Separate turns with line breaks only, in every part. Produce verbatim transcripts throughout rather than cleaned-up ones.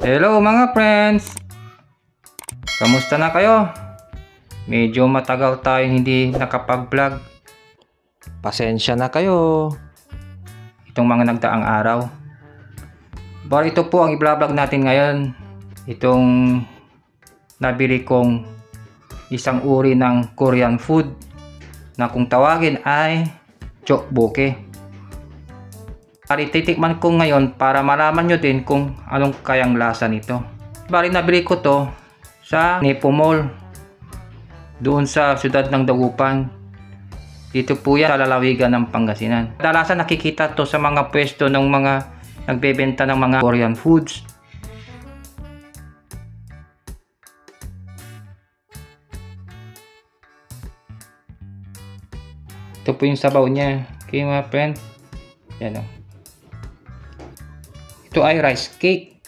Hello mga friends! Kamusta na kayo? Medyo matagal tayo hindi nakapag-vlog. Pasensya na kayo. Itong mga nagdaang araw. Bali ito po ang i-vlog natin ngayon. Itong nabili kong isang uri ng Korean food na kung tawagin ay tteokbokki. Bali, titikman ko ngayon para malaman nyo din kung anong kayang lasa nito. Bali, nabili ko to sa Nepo Mall, doon sa siyudad ng Dagupan. Dito po yan sa lalawigan ng Pangasinan. Kadalasan nakikita to sa mga pwesto ng mga nagbebenta ng mga Korean foods. Ito po yung sabaw niya. Okay mga friend. Yan o. Ito ay rice cake.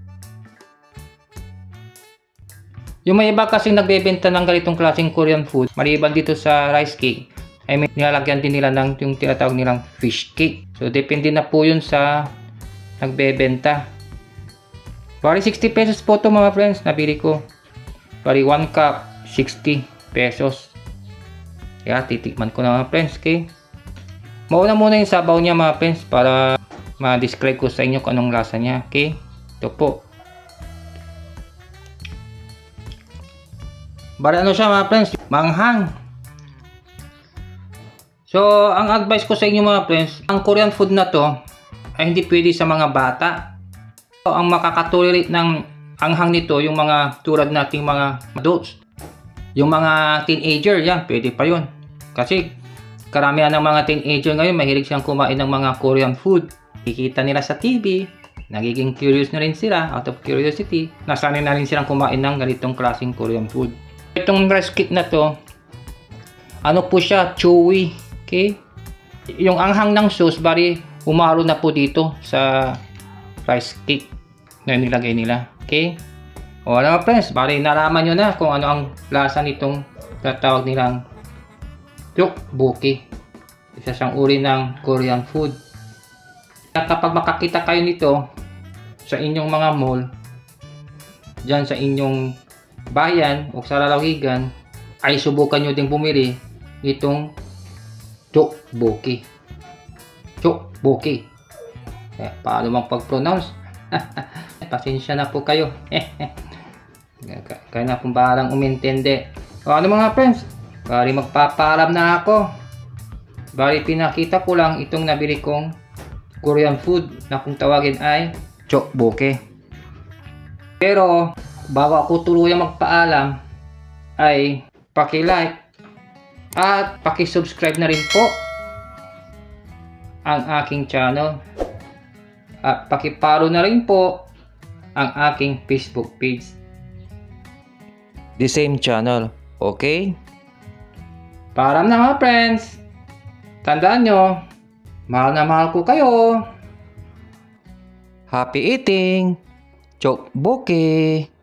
Yung may iba kasing nagbebenta ng ganitong klaseng Korean food, maliban dito sa rice cake, ay may nilalagyan din nila ng yung tinatawag nilang fish cake. So depende na po yun sa nagbebenta. Bali sixty pesos po to mga friends, nabili ko. Bali one cup, sixty pesos. Kaya titikman ko na mga friends. Okay? Mauna muna yung sabaw niya mga friends para ma-describe ko sa inyo kung anong lasa niya. Okay? Ito po. Bali ano siya mga friends? Manghang. So, ang advice ko sa inyo mga friends, ang Korean food na to ay hindi pwede sa mga bata. So, ang makakatolerate ng anghang nito, yung mga tulad nating mga adults. Yung mga teenager, yan, pwede pa yun. Kasi karamihan ng mga teenager ngayon mahilig siyang kumain ng mga Korean food. Kikita nila sa T V, nagiging curious na rin sila, out of curiosity. Nasanay na rin silang kumain ng ganitong klaseng Korean food. Itong rice cake na to, ano po siya, chewy. Okay? Yung anghang ng sauce, bali umaro na po dito sa rice cake na nilagay nila. Okay? O alam mo friends, bali nalaman nyo na kung ano ang lasa nitong tatawag nilang tteokbokki. Isa siyang uri ng Korean food. Kapag makakita kayo nito sa inyong mga mall, dyan sa inyong bayan o sa lalawigan, ay subukan nyo ding bumili itong tteokbokki. Tteokbokki. Eh, paano mang pag-pronounce? Pasensya na po kayo. Kaya na pong bahalang umintindi. O ano mga friends, bali magpapaalam na ako. Bali pinakita ko lang itong nabili kong Korean food na kung tawagin ay tteokbokki. Pero bago ako tuluyang magpaalam, ay paki-like at paki-subscribe na rin po ang aking channel. At paki-follow na rin po ang aking Facebook page. The same channel. Okay? Paalam na mga friends. Tandaan nyo, mahal na mahal ko kayo. Happy eating! Tteokbokki!